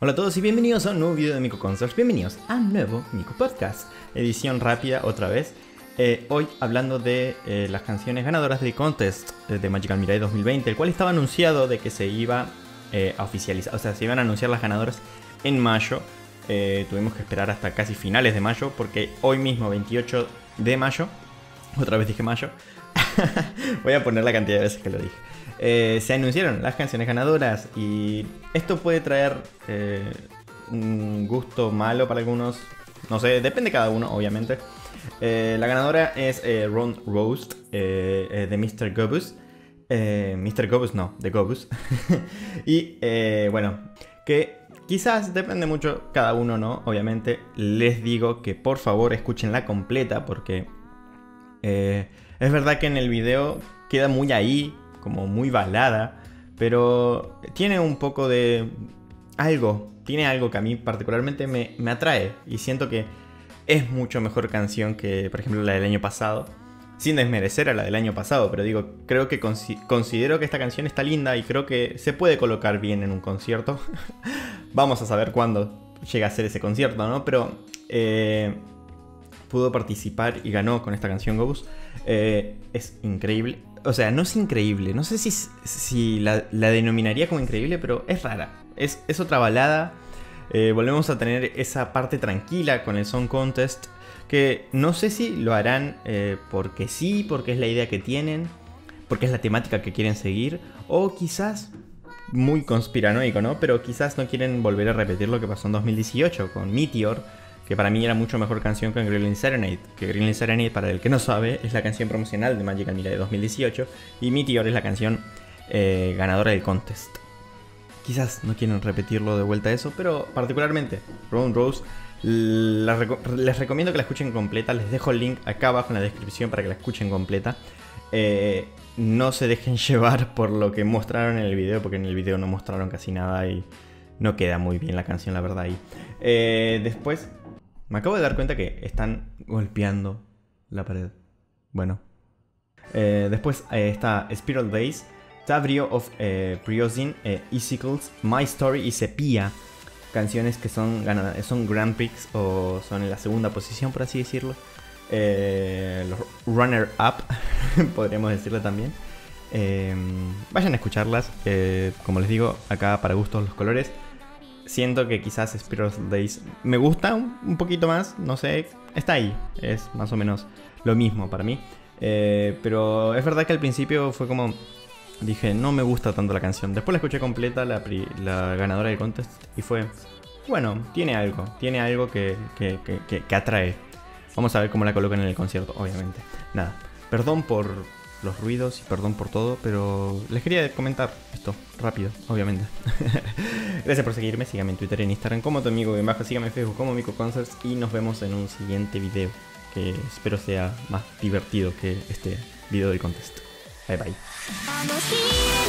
Hola a todos y bienvenidos a un nuevo video de Mico Concerts. Bienvenidos a un nuevo Mico Podcast. Edición rápida otra vez. Hoy hablando de las canciones ganadoras del contest de Magical Mirai 2020, el cual estaba anunciado de que se iba a oficializar, o sea, se iban a anunciar las ganadoras en mayo. Tuvimos que esperar hasta casi finales de mayo porque hoy mismo, 28 de mayo, otra vez dije mayo, voy a poner la cantidad de veces que lo dije. Se anunciaron las canciones ganadoras y esto puede traer un gusto malo para algunos, no sé, depende de cada uno, obviamente. La ganadora es Ron Roast de Mr. Gobus. Mr. Gobus no, de Gobus. Y bueno, que quizás depende mucho cada uno, ¿no? Obviamente les digo que por favor escúchenla completa porque es verdad que en el video queda muy ahí, como muy balada, pero tiene un poco de algo, tiene algo que a mí particularmente me atrae y siento que es mucho mejor canción que, por ejemplo, la del año pasado, sin desmerecer a la del año pasado, pero digo, creo que considero que esta canción está linda y creo que se puede colocar bien en un concierto. Vamos a saber cuándo llega a ser ese concierto, ¿no? Pero pudo participar y ganó con esta canción Gobus. Es increíble. O sea, no es increíble. No sé si la denominaría como increíble, pero es rara. Es otra balada. Volvemos a tener esa parte tranquila con el Song Contest. Que no sé si lo harán porque sí, porque es la idea que tienen, porque es la temática que quieren seguir. O quizás, muy conspiranoico, ¿no? Pero quizás no quieren volver a repetir lo que pasó en 2018 con Meteor, que para mí era mucho mejor canción que Gremlin Serenade. Que Gremlin Serenade, para el que no sabe, es la canción promocional de Magical Mirai de 2018. Y Meteor es la canción ganadora del contest. Quizás no quieren repetirlo de vuelta a eso, pero particularmente Ron Rose les recomiendo que la escuchen completa. Les dejo el link acá abajo en la descripción para que la escuchen completa. No se dejen llevar por lo que mostraron en el video, porque en el video no mostraron casi nada y no queda muy bien la canción, la verdad. Después me acabo de dar cuenta que están golpeando la pared. Bueno. Después está Spiral Days, Tavrio of Priozin, Icicles, My Story y Sepia. Canciones que son Grand Prix o son en la segunda posición, por así decirlo. Los runner-up, podríamos decirle también. Vayan a escucharlas. Como les digo, acá para gustos los colores. Siento que quizás Spiral Days me gusta un poquito más, no sé, está ahí, es más o menos lo mismo para mí. Pero es verdad que al principio fue como, dije, no me gusta tanto la canción. Después la escuché completa, la ganadora del contest, y fue, bueno, tiene algo que atrae. Vamos a ver cómo la colocan en el concierto, obviamente. Nada, perdón por los ruidos y perdón por todo, pero les quería comentar esto rápido, obviamente. Gracias por seguirme, síganme en Twitter y en Instagram como tu amigo bien bajo, síganme en Facebook como Mico Concerts y nos vemos en un siguiente video que espero sea más divertido que este video del contest. Bye bye.